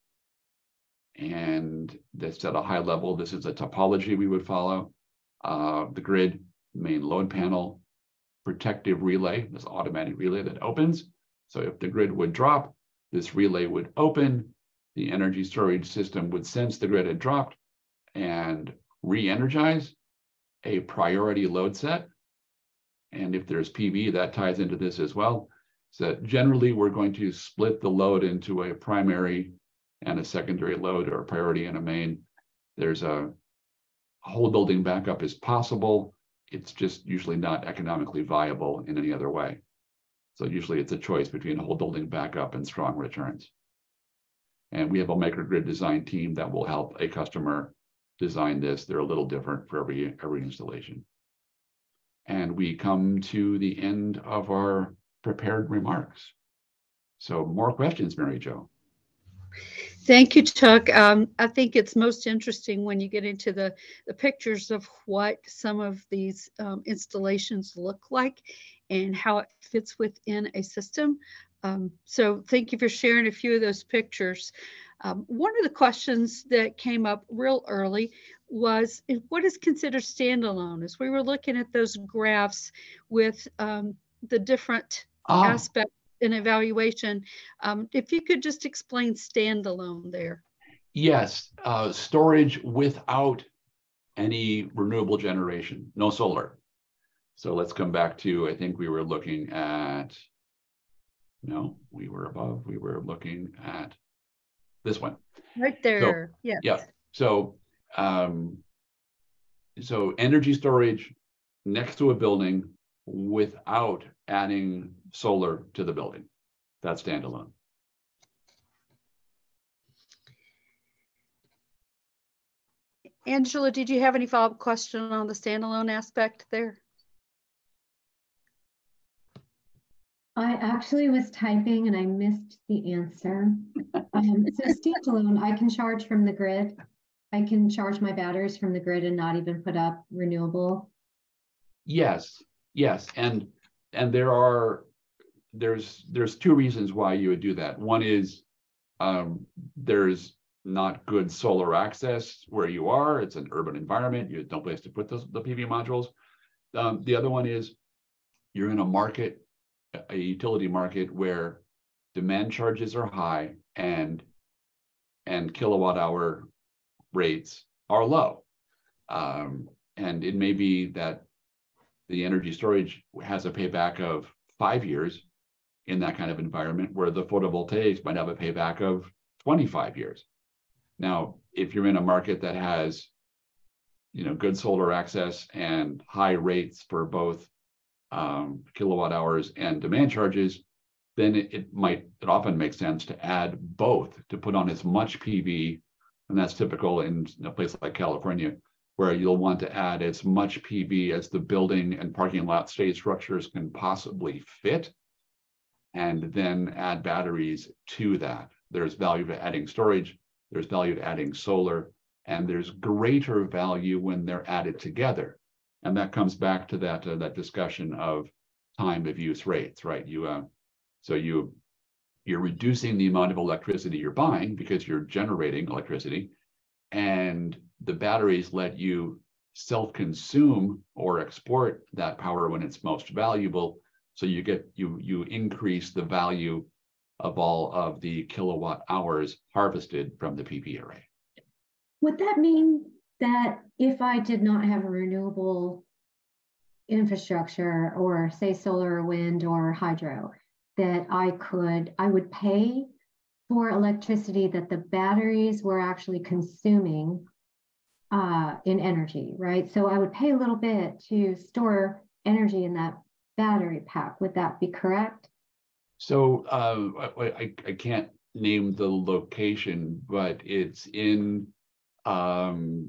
And that's at a high level. This is a topology we would follow. Uh, the grid, main load panel, protective relay, this automatic relay that opens. So if the grid would drop, this relay would open. The energy storage system would sense the grid had dropped and re-energize a priority load set. And if there's P V, that ties into this as well. So generally, we're going to split the load into a primary and a secondary load, or a priority and a main. There's a whole building backup is possible. It's just usually not economically viable in any other way. So usually it's a choice between whole building backup and strong returns. And we have a microgrid design team that will help a customer design this. They're a little different for every, every installation. And we come to the end of our prepared remarks. So more questions, Mary Jo. Thank you, Chuck. Um, I think it's most interesting when you get into the, the pictures of what some of these um, installations look like and how it fits within a system. Um, so thank you for sharing a few of those pictures. Um, one of the questions that came up real early was, what is considered standalone? As we were looking at those graphs with um, the different oh. aspects in evaluation, um, if you could just explain standalone there. Yes, uh, storage without any renewable generation, no solar. So let's come back to, I think we were looking at, no, we were above, we were looking at this one. Right there, so, yes. Yeah, so, um, so energy storage next to a building without adding solar to the building. That's standalone. Angela, did you have any follow-up question on the standalone aspect there? I actually was typing and I missed the answer. Um, so standalone, I can charge from the grid. I can charge my batteries from the grid and not even put up renewable. Yes, yes, and and there are there's there's two reasons why you would do that. One is um, there's not good solar access where you are. It's an urban environment. You have no place to put those, the P V modules. Um, the other one is you're in a market, a utility market where demand charges are high and and kilowatt hour rates are low. Um, and it may be that the energy storage has a payback of five years in that kind of environment, where the photovoltaics might have a payback of twenty-five years. Now, if you're in a market that has, you know, good solar access and high rates for both um, kilowatt hours and demand charges, then it, it might, it often makes sense to add both, to put on as much P V, and that's typical in a place like California, where you'll want to add as much P V as the building and parking lot state structures can possibly fit, and then add batteries to that. There's value to adding storage, there's value to adding solar, and there's greater value when they're added together. And that comes back to that, uh, that discussion of time of use rates, right? You, uh, so you, you're reducing the amount of electricity you're buying because you're generating electricity, and the batteries let you self-consume or export that power when it's most valuable. So you get, you, you increase the value of all of the kilowatt hours harvested from the P V array. Would that mean that if I did not have a renewable infrastructure, or say solar or wind or hydro, that I could, I would pay for electricity that the batteries were actually consuming uh, in energy, right? So I would pay a little bit to store energy in that battery pack. Would that be correct? So uh, I, I can't name the location, but it's in um,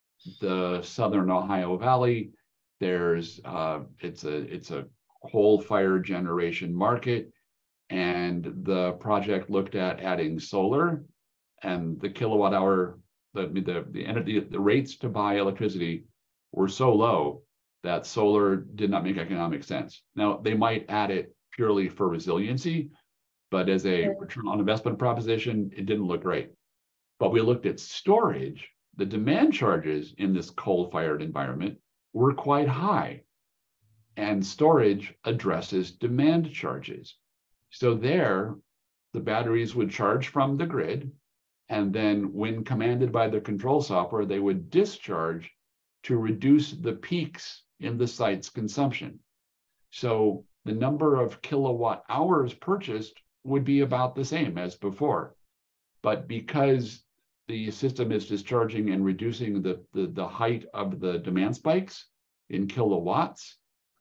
the Southern Ohio Valley. There's uh, it's a it's a coal-fired generation market, and the project looked at adding solar, and the kilowatt hour, the the the energy, the rates to buy electricity were so low that solar did not make economic sense. Now they might add it purely for resiliency, but as a return on investment proposition, it didn't look great. But we looked at storage. The demand charges in this coal-fired environment were quite high, and storage addresses demand charges. So there, the batteries would charge from the grid, and then when commanded by the control software, they would discharge to reduce the peaks in the site's consumption. So the number of kilowatt hours purchased would be about the same as before. But because the system is discharging and reducing the, the, the height of the demand spikes in kilowatts,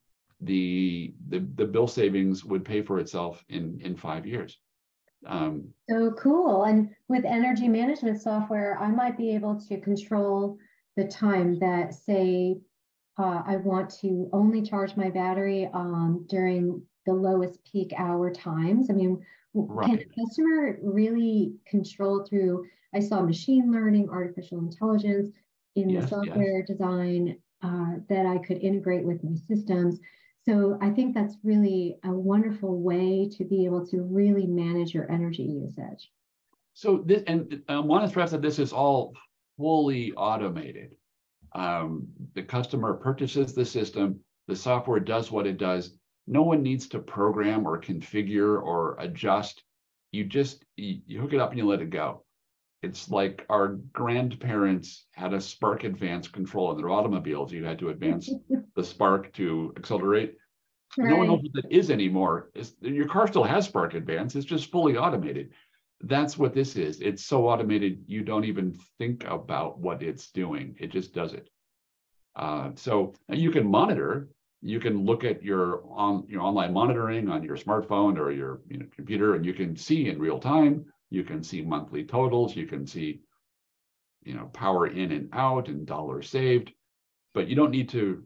the, the, the bill savings would pay for itself in, in five years. Um, so cool. And with energy management software, I might be able to control the time that, say, uh, I want to only charge my battery um, during the lowest peak hour times. I mean, right. Can the customer really control through, I saw machine learning, artificial intelligence in yes, the software yes. design uh, that I could integrate with my systems. So I think that's really a wonderful way to be able to really manage your energy usage. So this, and I want to stress that this is all fully automated. Um, the customer purchases the system, the software does what it does. No one needs to program or configure or adjust. You just, you, you hook it up and you let it go. It's like our grandparents had a spark advance control in their automobiles. You had to advance the spark to accelerate. Right. No one knows what that is anymore. It's, your car still has spark advance. It's just fully automated. That's what this is. It's so automated, you don't even think about what it's doing. It just does it. Uh, so you can monitor. You can look at your on your online monitoring on your smartphone or your you know, computer, and you can see in real time. You can see monthly totals. You can see, you know, power in and out and dollars saved. But you don't need to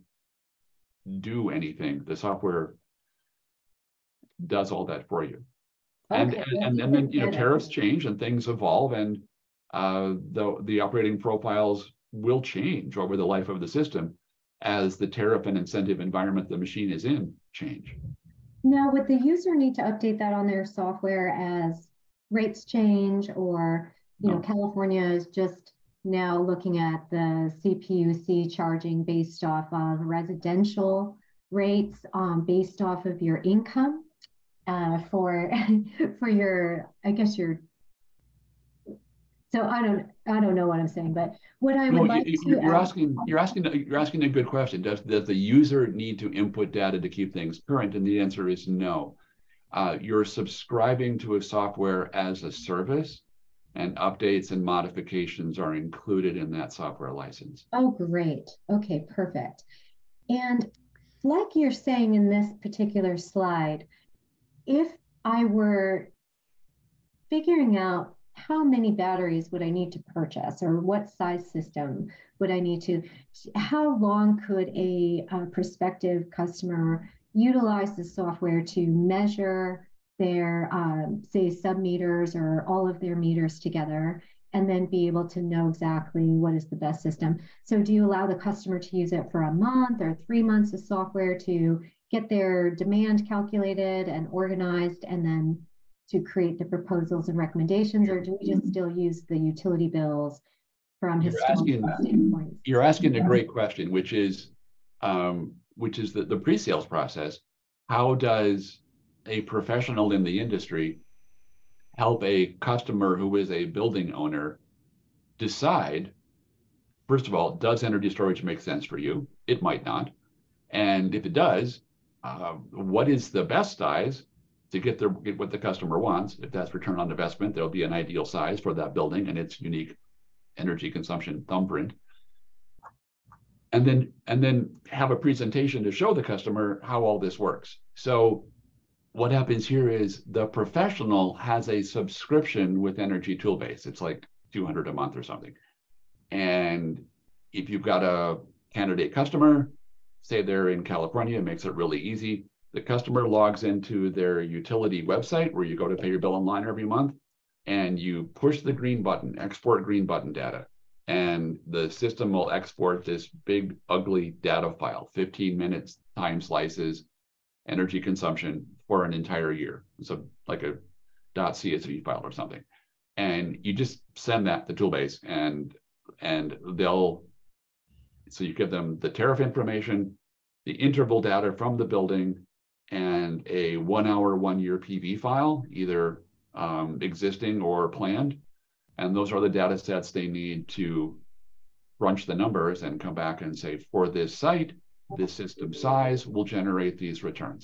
do anything. The software does all that for you. Okay. And, and, and, and then, you know, tariffs change and things evolve, and uh, the, the operating profiles will change over the life of the system as the tariff and incentive environment the machine is in change. Now, would the user need to update that on their software as rates change, or, you no. know, California is just now looking at the C P U C charging based off of residential rates um, based off of your income? Uh, for for your, I guess your, so I don't I don't know what I'm saying, but what I would no, like you, to you're asking you're asking you're asking a good question. Does does the user need to input data to keep things current? And the answer is no. Uh, you're subscribing to a software as a service, and updates and modifications are included in that software license. Oh, great. Okay, perfect. And like you're saying in this particular slide, if I were figuring out how many batteries would I need to purchase, or what size system would I need to, how long could a, a prospective customer utilize the software to measure their, um, say, submeters or all of their meters together, and then be able to know exactly what is the best system. So do you allow the customer to use it for a month or three months of software to get their demand calculated and organized, and then to create the proposals and recommendations, or do we just still use the utility bills from You're historical asking, standpoints? you're asking a great question, which is, um, which is the, the pre-sales process. How does a professional in the industry help a customer who is a building owner decide, first of all, does energy storage make sense for you? It might not. And if it does, uh, what is the best size to get, the, get what the customer wants? If that's return on investment, there'll be an ideal size for that building and its unique energy consumption thumbprint. And then, and then have a presentation to show the customer how all this works. So what happens here is the professional has a subscription with Energy Toolbase. It's like two hundred a month or something. And if you've got a candidate customer, say they're in California, it makes it really easy. The customer logs into their utility website where you go to pay your bill online every month, and you push the green button, export green button data. And the system will export this big, ugly data file, fifteen minutes time slices, energy consumption for an entire year. So like a .csv file or something. And you just send that to Toolbase, and and they'll, so you give them the tariff information, the interval data from the building, and a one hour, one year P V file, either um, existing or planned. And those are the data sets they need to crunch the numbers and come back and say, for this site, this system size will generate these returns.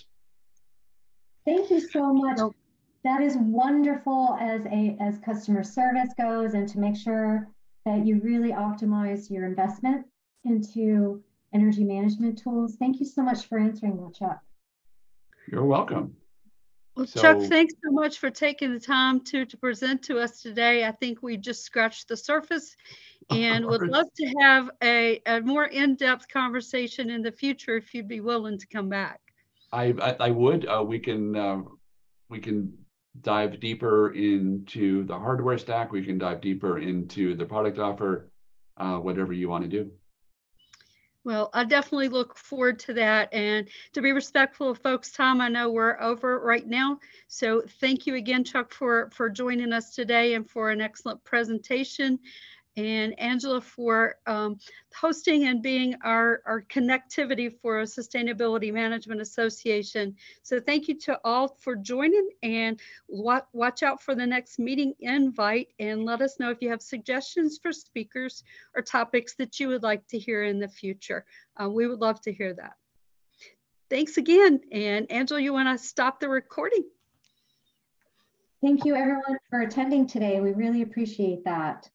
Thank you so much. That is wonderful as a as customer service goes, and to make sure that you really optimize your investment into energy management tools. Thank you so much for answering that, Chuck. You're welcome. Well, So, Chuck, thanks so much for taking the time to, to present to us today. I think we just scratched the surface, and would love to have a, a more in-depth conversation in the future if you'd be willing to come back. I, I, I would. Uh, we can uh, we can dive deeper into the hardware stack. We can dive deeper into the product offer, uh, whatever you want to do. Well, I definitely look forward to that. And to be respectful of folks' time, I know we're over right now. So thank you again, Chuck, for, for joining us today and for an excellent presentation. And Angela for um, hosting and being our, our connectivity for a Sustainability Management Association. So thank you to all for joining, and watch, watch out for the next meeting invite, and let us know if you have suggestions for speakers or topics that you would like to hear in the future. Uh, we would love to hear that. Thanks again. And Angela, you want to stop the recording? Thank you everyone for attending today. We really appreciate that.